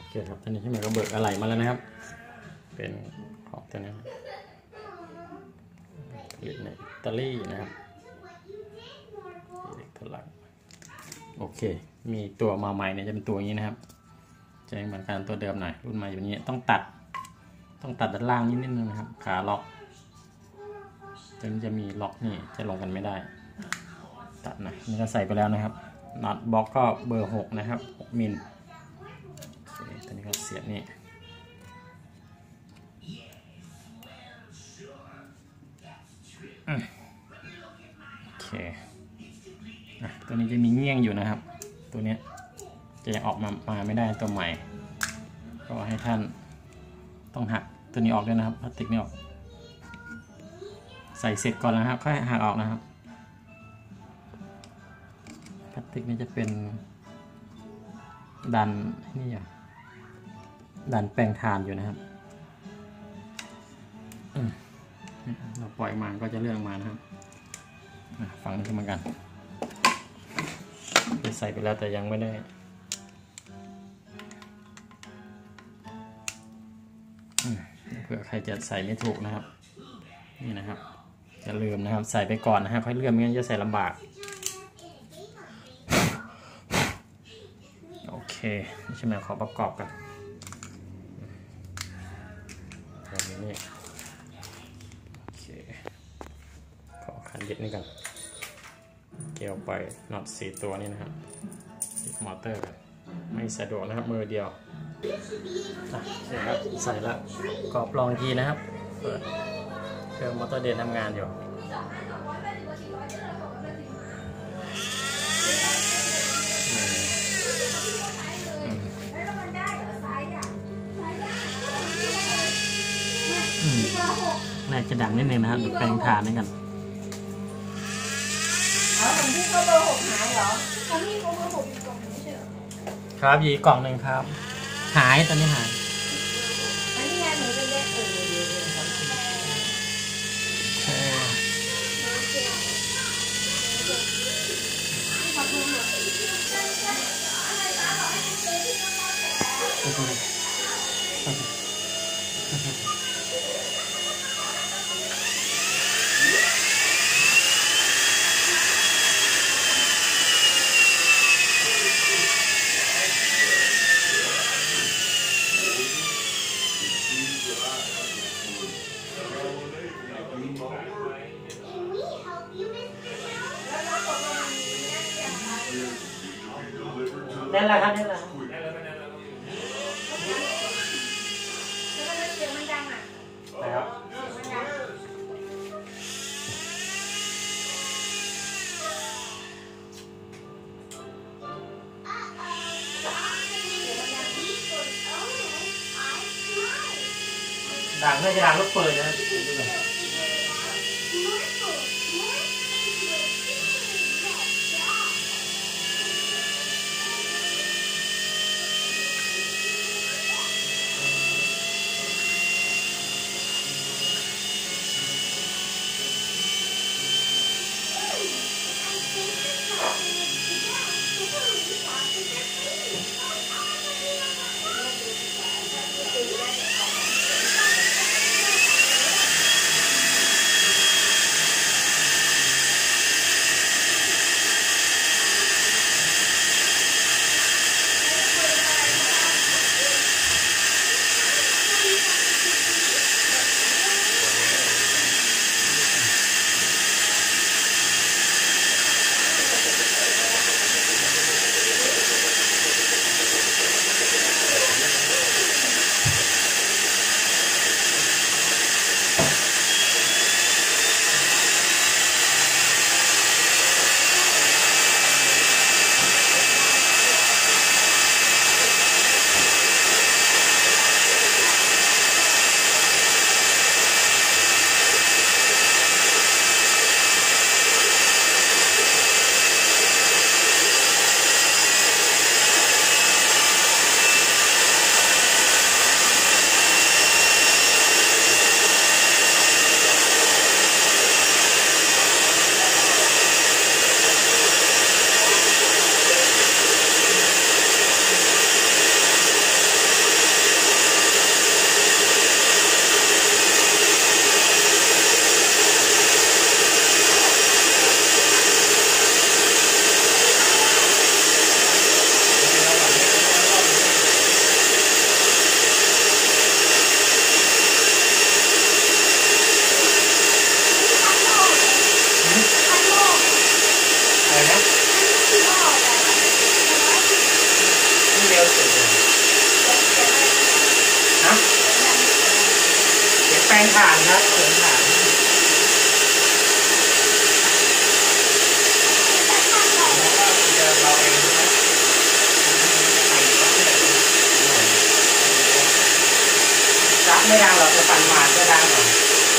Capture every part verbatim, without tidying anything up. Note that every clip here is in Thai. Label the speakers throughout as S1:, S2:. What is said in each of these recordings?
S1: เคครับตอนนี้ที่มันก็เบิกอะไหล่มาแล้วนะครับเป็นของตัวนี้ผลิตในอิตาลีนะครับเล็กพลังโอเคมีตัวมาใหม่เนี่ยจะเป็นตัวนี้นะครับจะเหมือนกันตัวเดิมหน่อยรุ่นใหม่แบบนี้ต้องตัดต้องตัดด้านล่างนิดนึงนะครับขาล็อกตัวนี้จะมีล็อกนี่จะลงกันไม่ได้ตัดนะนี่ก็ใส่ไปแล้วนะครับน็อตบล็อกก็เบอร์หกนะครับหกมิลตัวนี้ก็เสียบนี่โอเคตัวนี้จะมีเงี้ยงอยู่นะครับตัวนี้จะยังออกมามาไม่ได้ตัวใหม่ก็ให้ท่านต้องหักตัวนี้ออกด้วยนะครับพลาสติกนี่ออกใส่เสร็จก่อนนะครับค่อยหักออกนะครับพลาสติกนี่จะเป็นดันนี่อย่างดันแปลงทานอยู่นะครับเราปล่อยมาก็จะเลื่อนมานะครับฝั่งนี้เหมือนกันใส่ไปแล้วแต่ยังไม่ได้เผื่อใครจะใส่ไม่ถูกนะครับนี่นะครับจะลืมนะครับใส่ไปก่อนนะครับค่อยเลื่อนไม่งั้นจะใส่ลำบากโอเคนี่ใช่ไหมขอประกอบกันแบบนี้โอเคขอคันเด็ดนี่กันเกี่ยวไปน็อตสี่ตัวนี้นะครับติดมอเตอร์กันไม่สะดวกนะครับมือเดียวอ่ะใช่ครับใส่แล้วกรอบลองทีนะครับเปิดเครื่องมอเตอร์เดนทำงานอยู่น่าจะดังนิดนึงนะครับแปลงทานด้วยกัน
S2: อ๋อของพี่เขาเบอร์หกหายเหรอของพี่เขาเบอร์หกอยู่กล่องนี้ใช่เหรอ
S1: ครับยีกล่องหนึ่งครับหายตอนนี้หาย
S2: อันนี้ไงหนูจะแยกเออขอบคุณ
S1: นั่นแหละครับนั่นแหละนะครับดังน่าจะดังลูกเปิดนะฮะเสียงแปลงผ่านครับเสียงผ่าน
S3: เราเองใช่ไหม
S1: จับไม่ดังหรอกจะปั่นหวานก็ดังหรอก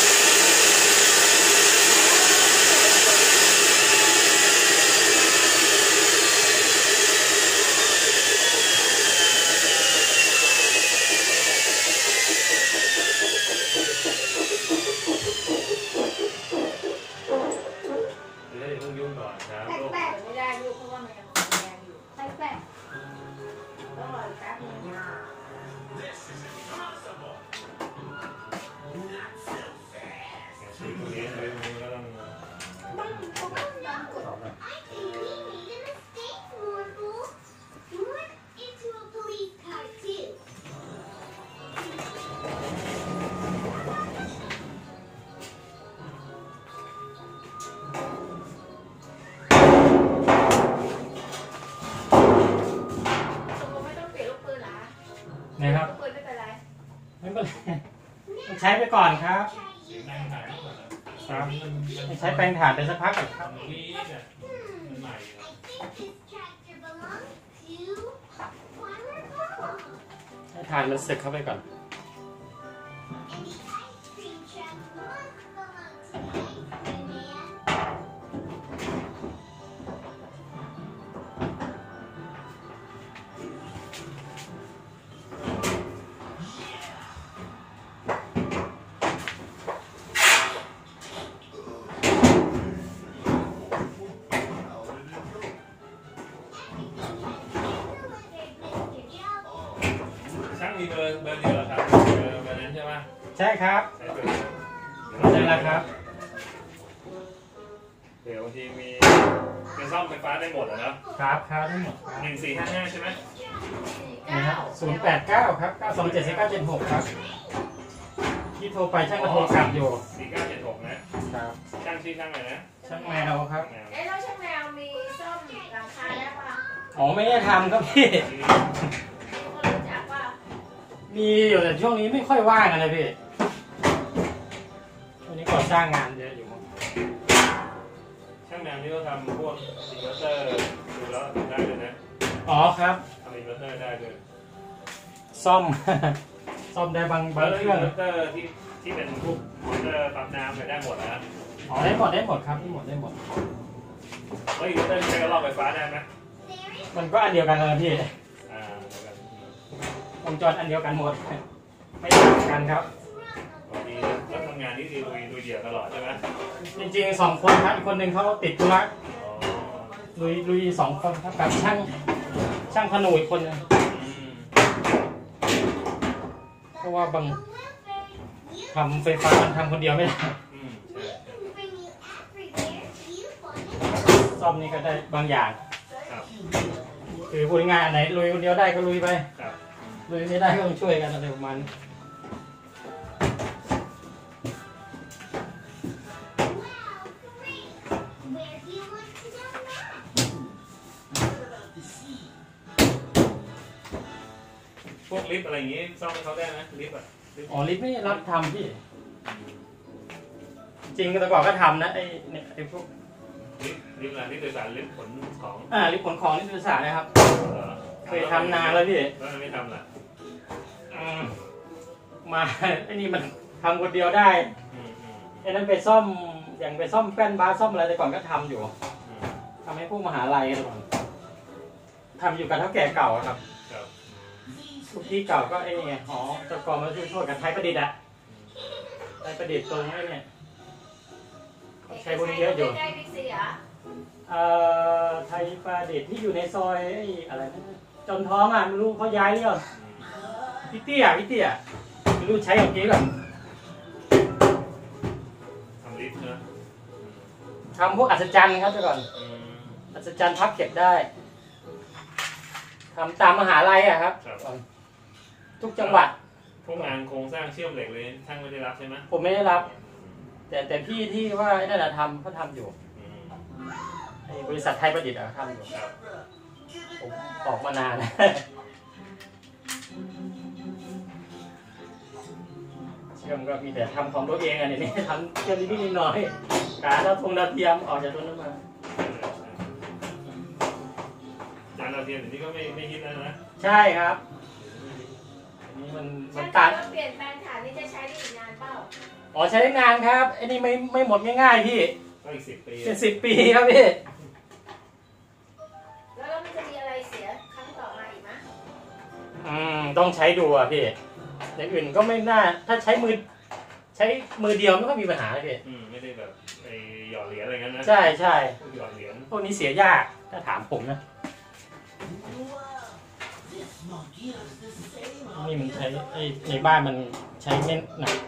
S3: เดี๋ยวต้องยุ่งก่อนครับลูก
S2: แปลกๆไม่ได้ลูกเพราะว่ามันยังแดงอยู่แปลกๆต้องรออีกแป๊บนึง
S3: สีตรงนี้เลยตรงนี้ก็ต้อง
S2: มันเขาก็ยังกด
S4: I think we made a mistake, Morphle. Morph into a police car, too.
S2: ตกลงไม่ต้องเปลี่ยนลูกปืนเหรอ
S1: นะครับ
S2: ลูกปืนไม่เป็นไร
S1: ไม่เป็นไรต้องใช้ไปก่อนครับ
S4: Try
S3: นั่ง
S4: using
S3: ถ่าย
S4: it.
S3: ก่อนนะ
S1: ครับ
S3: มันมัน
S1: ใช้แปรงถ่านไปสักพักก่อนครับ
S3: มันวีดอ่ะมันใหม่อยู่
S4: I think this tractor belongs to Farmer Paul.
S1: ให้ถ่านมันสึกเข้าไปก่อน
S4: And the ice cream truck must belong to Ice Cream Man.
S3: ช่างมีเบอร์เบอร์เดียวเหรอครับเบอร์เบอร์นั้นใช่ไหม
S1: ใช่ครับ
S3: ใช้เบอร์เดียว
S1: ใช่แล้วครับ
S3: เดี๋ยวบางทีมีเป็นซ่อมไฟฟ้าได้หมดเหรอเนาะ
S1: ครับครับทั้งหมดครับ
S3: หนึ่งสี่ห้าห้าใช่ไหม
S1: นะฮะศูนย์แปดเก้าครับเก้าสองเจ็ดสี่เก้าเจ็ดหกครับที่โทรไปช่างก็โทรกลับอยู่
S3: สี่เก้าเจ็ดหกนะครับ ช่างชื่อช่างอะไรนะ
S1: ช่างแมวครับ
S3: แมว
S2: เอ๊ะแล้วช่างแมวมีซ่อมหลังคาได้ป่ะ
S1: อ๋อไม่ได้ทำครับพี่
S2: มีคนรู้จักป่ะ
S1: มีอยู่แต่ช่วงนี้ไม่ค่อยว่างอะไรพี่วันนี้ก่อสร้างงานเยอะอยู่
S3: ช่างแมวนี่ก็ทำพวกอินเวอร์เตอร์ดูแล้วได้เลยนะ
S1: อ๋อครับ
S3: ทำอินเวอร์เตอร์ได้เลย
S1: ซ่อม ซ่อมได้บางบาง
S3: แล้ว
S1: เค
S3: อิน
S1: รื่อง
S3: เวอร์เตอร์ที่ที่เป็นพวกมอเตอร์ปั๊มน้ำไปได้หมดนะ
S1: อ๋อได้หมดได้หมดครับได้หมดได้หมด
S3: แล้วอินเวอร์เตอร์ใช้กระรอกไฟฟ้าได้ไหม
S1: มันก็อันเดียวกันเลยพี่
S3: อ่าเหมือนกัน
S1: วงจรอันเดียวกันหมดไม่ต่างกันครับ
S3: อ๋อดีนะแล้วทำงานนี่ดีลุยลุยเดี่ยวตลอดใช่ไหม
S1: จริงๆสองคนครับอีกคนหนึ่งเขาติดธุระ
S3: อ๋อ
S1: ลุยลุยสองคนครับกับช่างช่างขนูอีกคนหนึง
S3: อืม
S1: เพราะว่าบางทำไฟฟ้ามันทำคนเดียวไม่ได้
S3: อืมใช่ใช่
S4: Bring you everywhere you want.
S1: ซ่อมนี่ก็ได้บางอย่าง
S3: ครับ
S1: คือพูดง่ายๆอันไหนลุยคนเดียวได้ก็ลุยไป
S3: ครับอืม
S1: ลุยไม่ได้ก็ต้องช่วยกันอะไรประมาณนี้
S4: Wow, great. Where do you want to go now?
S3: พวกลิฟต์อะไรอย่างงี้ซ่อมให้เขาได้ไหมลิฟต์อ่ะลิฟต์
S1: อ๋อลิฟต์ไม่รับทำพี่ จริงแต่ก่อนก็ทำนะไอ้เนี่ยไอ้พวก
S3: ลิฟต์ลิฟต์อะไรลิฟต์โดยสารลิฟต์ขนของ
S1: อ่าลิฟต์ขนของลิฟต์โดยสารนะครับ
S3: เหรอ
S1: เคยทำนานแล้วพี่
S3: แล้วทำไมไม่ทำล่ะ
S1: อืมมาไอ้นี่มันทำคนเดียวได้
S3: อืมอืม
S1: ไอ้นั้นไปซ่อมอย่างไปซ่อมแป้นบาสซ่อมอะไรแต่ก่อนก็ทำอยู่
S3: อืม
S1: ทำให้พวกมหาลัยกันก่อนทำอยู่กับเท่าแก่เก่าอะครับ
S3: ครับ
S1: ทุกที่เก่าก็ไอ้นี่ไงอ๋อแต่ก่อนมาช่วยช่วยกันไทยประดิษฐ์อะไทยประดิษฐ์ตรงไอ้เนี่ยใช้พวกนี้เยอะอยู่
S2: ใกล้ๆบิ๊กซีเหรอ
S1: เอ่อไทยประดิษฐ์ที่อยู่ในซอยไอ้อะไรนะจนท้องอ่ะไม่รู้เขาย้ายหรือยัง
S3: อืม
S1: พี่เตี้ยพี่เตี้ยไม่รู้ใช้ของกี้ก่อน
S3: ทำลิฟต์นะอืม
S1: ทำพวกอัศจรรย์ครับแต่ก่อน
S3: อืม
S1: อัศจรรย์พับเก็บได้ทำตามมหาลัยอะครับ
S3: ครับ
S1: ทุกจังหวัด
S3: พวกงานโครงสร้างเชื่อมเหล็กเลยช่างไม่ได้รับใช่ไหม
S1: ผมไม่ได้รับ แต่แต่พี่ที่ว่าไอ้นั่นนะทำเขาทำอยู่
S3: อืม
S1: ไอ้บริษัทไทยประดิษฐ์อะทำอยู่
S3: ครับ
S1: ผมออกมานานชื่อมก็มีแต่ทำของตัวเองอ่ะเนี่ยทำเชื่อมนิดๆหน่อยๆขาเราทงดาวเทียมออกจากตรงนั้นมา
S3: จานดาวเทียมเดี๋ยวนี้ก็ไม่ไม่ฮิตแล้วนะ
S1: ใช่ครับอันนี้มันมั
S2: ช่าน ง
S1: ตัด
S2: ว่าเปลี่ยนแปลงฐานนี่จะใช้ได้อีกนานเปล่า
S1: อ๋อใช้ได้นานครับไอ้นี่ไม่ไม่หมดง่ายๆพี่
S3: ก็อีกสิบปี
S1: เป็นสิบปีครับพี่
S2: แล้วแล้วมันจะมีอะไรเสียครั้งต่อมาอีกไหม
S1: อืมต้องใช้ดูอ่ะพี่อย่างอื่นก็ไม่น่าถ้าใช้มือใช้มือเดียวไม่ค่อยมีปัญหาเลยพี่
S3: อืมไม่ได้แบบไอ้หยอดเหรียญอะไรเงี้ยนะ
S1: ใช่ใช่
S3: พวกหยอดเหรียญ
S1: พวกนี้เสียยากถ้าถามผมนะนี่มันใช้ไอ้ในบ้านมันใช้ไม่หนัก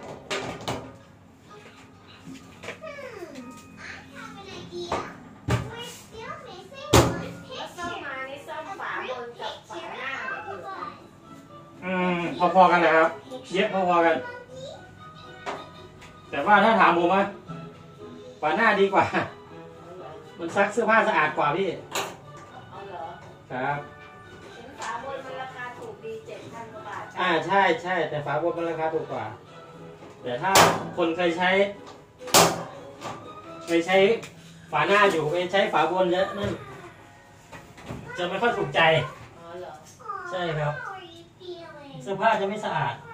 S2: แล้วซ่อมมานี่ซ่อมฝาบนกับฝาหน้าเนี่ยอยู่ไหน
S1: อืมพอๆกันนะครับ เย็บพอๆกัน แต่ว่าถ้าถามผมว่าฝาหน้าดีกว่า มันซักเสื้อผ้าสะอาดกว่าพี่
S2: เอาเหรอ
S1: ครับ
S2: เห็นฝาบนมันราคาถูกดีเจ็ดพันกว่าบาท
S1: อ่าใช่ใช่แต่ฝาบนมันราคาถูกกว่า แต่ถ้าคนเคยใช้เคยใช้ฝาหน้าอยู่เคยใช้ฝาบนแล้วนั่นจะไม่ค่อยถูกใจ
S2: อ๋อเหรอ
S1: ใช่ครับ เสื้อผ้าจะไม่สะอาด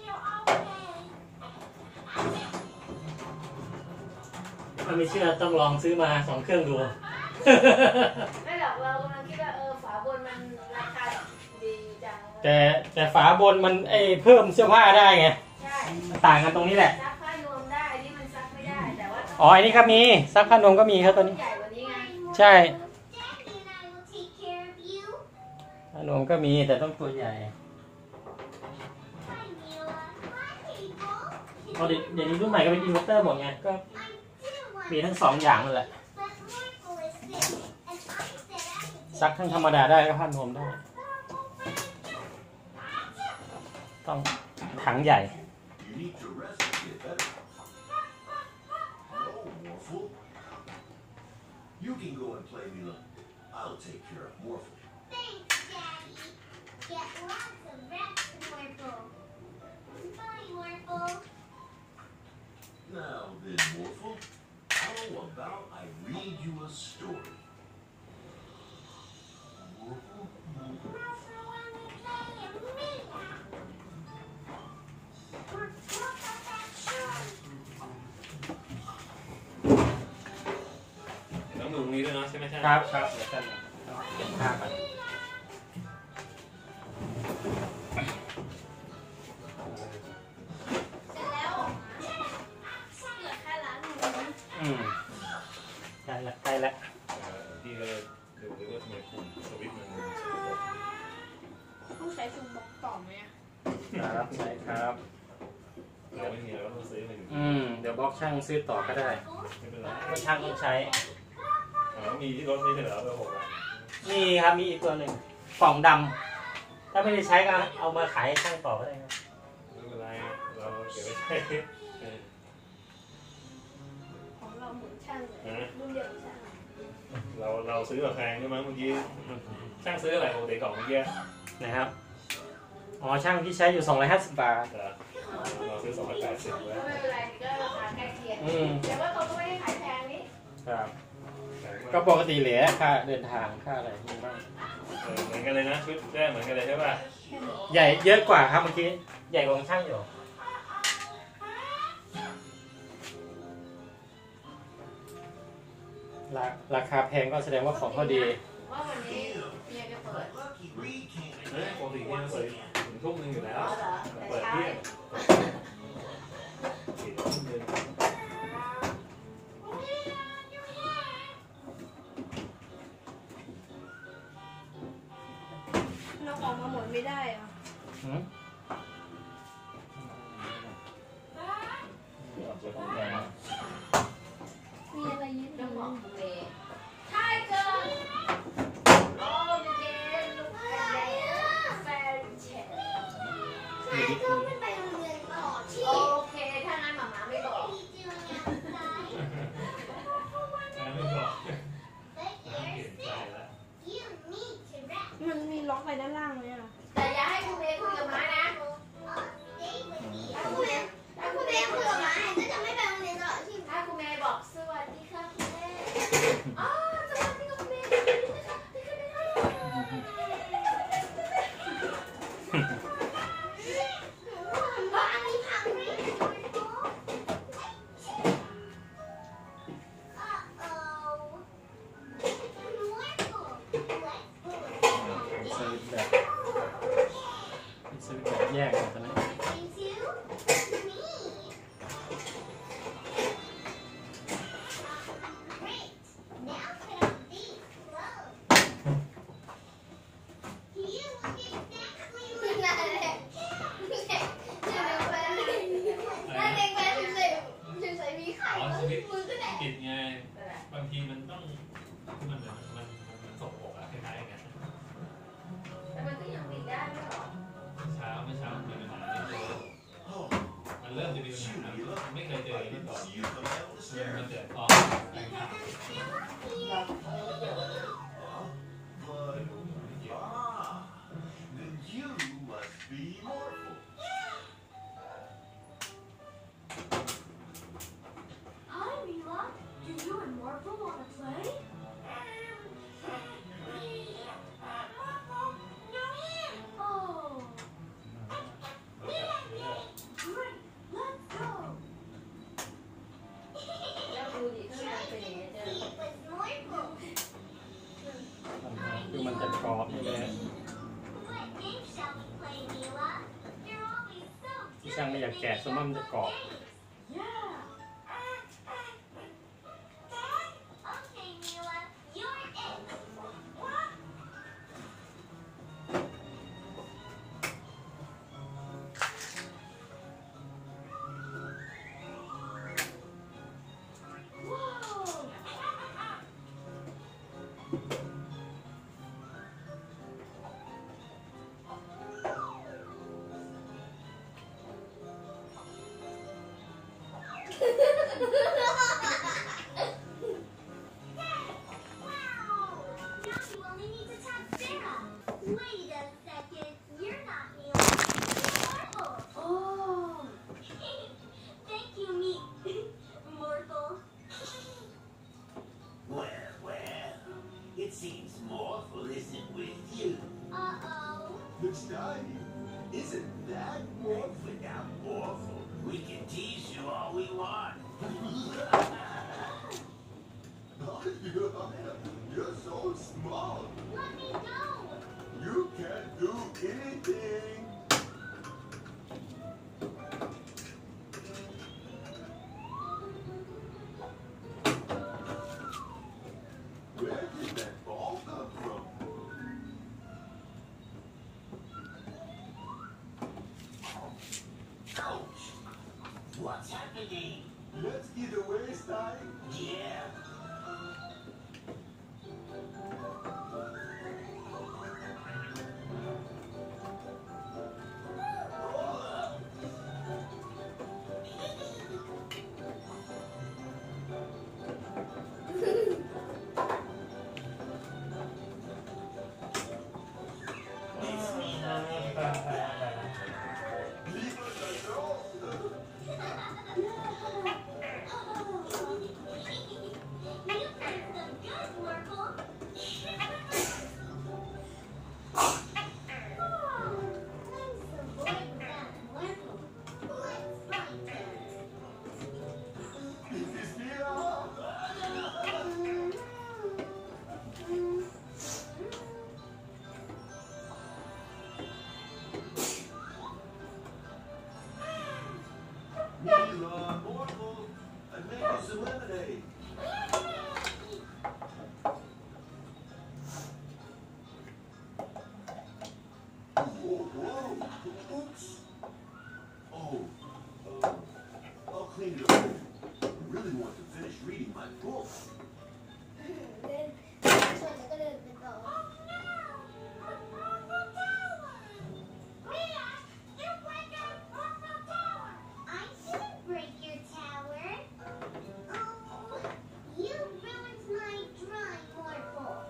S1: ถ้าไม่เชื่อต้องลองซื้อมาสองเครื่องดู
S2: ไม่หรอกเรากำลังคิดว่าเออฝาบนมันราคาดีจัง
S1: แต่แต่ฝาบนมันไอเพิ่มเสื้อผ้าได้ไง
S2: ใช่
S1: มันต่างกันตรงนี้แหละ
S2: ซักผ้านวมได้อันนี้มันซักไม่ได้แต่ว่า
S1: อ๋ออันนี้ครับมีซักผ้านวมก็มีครับตัวนี้
S2: ใหญ่กว่านี้ไง
S1: ใช่ผ้านวมก็มีแต่ต้องตัวใหญ่พอเดี๋ยวนี้รุ่นใหม่ก็เป็นอินเวอร์เตอร์หมดไงก็มีทั้งสองอย่างนั่นแหละซักทั้งธรรมดาได้ก็ผ้านวมได้ ต้องถังใหญ่
S5: You need to rest to get better. No, Morphle. You can go and play, Mila. I'll take care of Morphle.
S4: Thanks, Daddy. Get lots of rest, Morphle. Bye, Morphle.
S5: Now then, Morphle, how about I read you a story? Morphle, Morphle.
S4: Morphle, when we play a Mila. Look at that show.
S3: ต้องดูตรงนี้ด้วยเนาะใช่ไหมใช่
S1: ครับครับเดี๋ยวกันเก็บภาพไป
S2: เสร็จแล้วเหลือแค่ล้างมือ
S1: อืมใกล้ละใกล้ละ
S3: เออพี่ก็เลยดูด้วยว่าทำไมปุ่มสวิตช์มันสกปรก
S2: ต้องใช้ซุมบอกต่อไหมอะ
S1: ครับใช่ครับ
S3: เราไม่มีเราก็ต้องซื้อมาอยู่
S1: อืมเดี๋ยวบล็อกช่างซื้อต่อก็ได้
S3: ไม่เป็นไร
S1: ก็ช่างต้องใช้
S3: อ๋อมีที่รถไม่ใช่เหรอเบอร์หกอ่ะ
S1: นี่ครับมีอีกตัวหนึ่งกล่องดำถ้าไม่ได้ใช้ก็เอามาขายให้ช่างต่อก็ได้ครับ
S3: ไม่เป็นไรเราเก็บไว้ใช้เออ
S2: ของเราเหมือนช่างเลยรุ่นเดียวกับช่าง
S3: เราเราซื้อแบบแพงใช่ไหมเมื่อกี้ช่างซื้ออะไรปกติกล่องเมื่อกี้
S1: นะครับอ๋อช่างที่ใช้อยู่สองร้อยห้าสิบบาท
S3: แต่เราซื้อสองพันแปดสิบไว้
S2: ก็ไม่เป็นไรก็ราคาใกล้เคียง
S1: อืม
S2: แต่ว่าเขาก็ไม่ได้ขายแพงนี่
S1: ครับก็ปกติเหลือค่าเดินทางค่าอะไรมีบ้าง
S3: เออเหมือนกันเลยนะชุดแรกเหมือนกันเลยใช่ป่ะ
S1: ใหญ่เยอะกว่าครับเมื่อกี้ใหญ่กว่าของช่างอยู่ราราคาแพงก็แสดงว่าของเขาดี
S2: ว่าวันนี้เมียจะเปิด
S5: Lucky Reed came
S3: เฮ้ยปกติที่เราเปิดถึงทุ่มนึงอยู่แล้ว
S2: เอาเหรอแต่
S3: เปิด
S2: เช้า
S3: เที่ยงปิดทุ่มนึง
S2: เราออกมาหมดไม่ได้อะ
S1: หืม
S2: มีอะไรยึดน้ำหอมทะเลใช่เกินโอ้ยเย็นลูกแฟนแฟนเฉด
S4: ใช่ก็ไม่ไปโรงเรียนต่อที่
S2: โอเค ถ้างั้นหมามาไม่บอก
S4: ที่เจอเนี่ย
S3: ไม่บอก
S4: But
S3: เปลี่ย
S4: you're
S3: นใจแล้ว
S4: sick. You need to rest.
S2: มันมีล็อกไปด้านล่างไหมอ่ะ แต่อย่าให้คุณเอคุยกับม้านะ
S4: I'll stay with you.
S2: ถ้าคุณเอถ้าคุณเอ
S1: แยกกันตอนนี้
S4: into me. Great. Now put on these clothes. You look exactly like
S2: Này này. Này này quen thực sự. Thực sự bí
S3: อ๋อ
S2: khải
S3: สวิต
S2: มือก็แด
S3: ช์
S2: ง
S3: ปิดไงบางทีมันต้องคือมันเหมือนมันมันส่งอกอะคล้ายๆกัน
S2: แต่มันก็ยังปิดได้ไม่หรอ
S3: เช้าเมื่อเช้ามันมีปัญหาไม่เจอ
S5: Oh,
S3: มันเริ่มจะมีปัญหาไม่เคยเจอ
S5: I
S3: ที่
S5: didn't
S3: ก่อน
S5: see you come down the
S3: มัน
S5: stairs.
S3: เกิดออกแรงขาด
S5: Huh? But, ah, then you must be Morphle.
S4: Hi, Mila. Do you and Morphle want to play? Oh,
S3: แล้วแบบ
S4: great. Let's go.
S2: แล้วดูดิข้างในเป็นอย่างเงี้ยเจอ
S4: It was Morphle.
S1: คือมันจะกรอบนี่เลย
S4: What game shall we play, Mila? You're always so
S1: ที่ช่างไม่อยากแกะสมมติมันจะกรอบ
S4: Yeah. Okay, Mila, you're it. Whoa! Wow! Now you only need to tap Sarah. Wait a second. You're not Mila. You're Morphle. Oh. Thank you, me. Morphle.
S5: Well, well, it seems Morphle isn't with you.
S4: Uh-oh.
S5: Looks tiny. Isn't that Morphle? Now, Morphle, we can tease you all we want. You're so small.
S4: Let me go.
S5: You can't do anything. Where did that ball come from? Ouch! What's happening? Let's get away, Stein. Yeah. Leave us alone.
S4: You played some good, Morphle. Oh, I'm so bored without Morphle. Let's find her.
S5: Is this Mila? Mila, Morphle, I made you some lemonade. Whoa, whoa, oops. Oh, uh, I'll clean it up. I really want to finish reading my book.
S4: I didn't break your tower. Oh, you ruined my drawing, Morphle.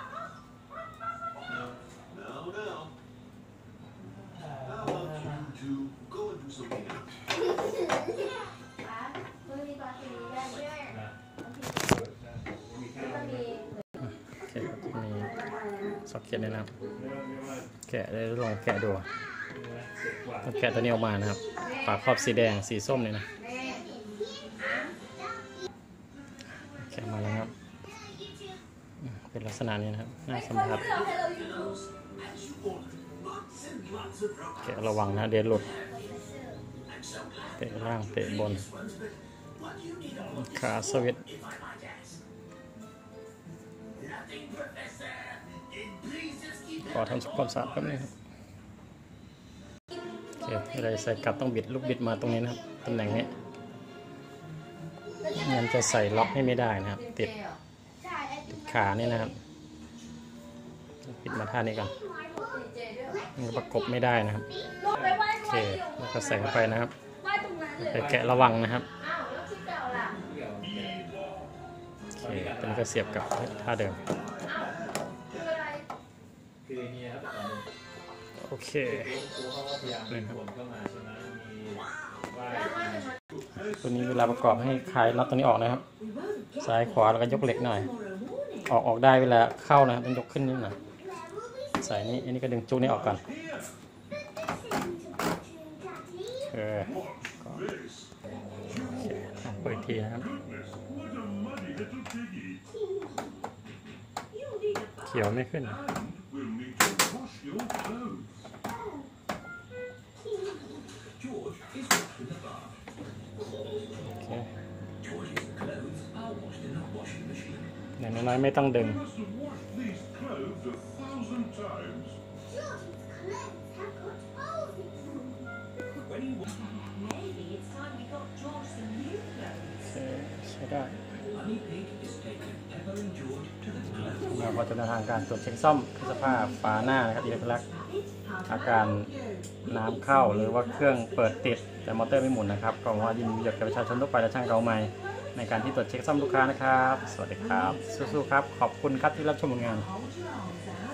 S5: No, no. How about you two go and do something else?
S2: ป้ามือมีปลาทีนี้ได้ไหม
S3: นะ
S2: แล้วก็มี
S1: โอเคครับมีซ็อกเก็ตด้วยนะครับ
S3: เรียกว่าเรียกว่า
S1: แกะได้ลองแกะดู
S3: เรียกว่าเจ็ดกว่า
S1: ต้องแกะตัวนี้ออกมานะครับฝาครอบสีแดงสีส้มเนี่ยนะ
S2: แม่
S1: แกะมาแล้วครับอืมเป็นลักษณะนี้นะครับน่าสัมผัส
S2: ให้เราอยู่
S5: As you ordered, lots and lots of robots.
S1: แกะระวังนะเดี๋ยวหลุด
S5: I'm so glad
S1: เตะล่างเตะบน
S5: this one's but what do you need all of this
S1: ขาสวิตช์
S5: if I might ask? Nothing, Professor. And please just keep
S1: ขอทำความสะอาดแป๊บนึงครับโอเคเวลาใส่กลับต้องบิดลูกบิดมาตรงนี้นะครับตำแหน่งนี้งั้นจะใส่ล็อกให้ไม่ได้นะครับ ติด
S2: ใช่ไอ้
S1: ติดขานี่นะครับปิดมาท่านี้ก่อน
S2: เจด้วย
S1: มันประกบไม่ได้นะครับ
S2: ลงไปไหว้
S1: โอเคแล้วก็ใส่เข้าไปนะครับ
S2: ไหว้ตรงนั้นเลย
S1: ไปแกะระวังนะครับ
S2: อ้าวแล้วที่เก่าล่ะ
S1: โอเคตอนนี้ก็เสียบกับท่าเดิม
S2: อ้าวคืออะไร
S3: คือเฮียครับตอนนี้
S1: โอเค
S3: ตัวเขาก็พยายามดึงคนเข้ามาใช่ไหมมีว่า
S2: แล้วว่าจะมา
S1: ตัวนี้เวลาประกอบให้คลายน็อตตัวนี้ออกนะครับ ซ้ายขวาแล้วก็ยกเหล็กหน่อย ออกออกได้เวลาเข้านะครับต้องยกขึ้นนิดหน่อยใส่นี่อันนี้ก็ดึงจุกนี้ออกก่อนเออก็โอเคอ่ะเปิดอีกทีนะครับ
S5: What a muddy little piggy.
S1: เขียวไม่ขึ้น
S5: We'll need to wash your clothes. George is washed in the bath.
S1: โอเค
S5: George's clothes are washed in a washing machine.
S1: อย่างน้อยๆไม่ต้องดึง
S5: Must have washed these clothes a thousand times.
S4: George's clothes have got holes in them.
S5: When he wa-
S6: Maybe it's time we got George some new clothes.
S1: โอเคใช้ได้
S5: Honey Pig is taking Pepper and George to the clothes.
S1: เราก็จะเดินทางการตรวจเช็คซ่อมเครื่องสภาพฝาหน้านะครับอิเล็กทรอนิกส์อาการน้ำเข้าหรือว่าเครื่องเปิดติดแต่มอเตอร์ไม่หมุนนะครับก็หวังว่ายินดีกับประชาชนทั่วไปและช่างเราใหม่ในการที่ตรวจเช็คซ่อมลูกค้านะครับ สวัสดีครับสู้ๆครับขอบคุณครับที่รับชมผลงาน
S6: Hold your arms out.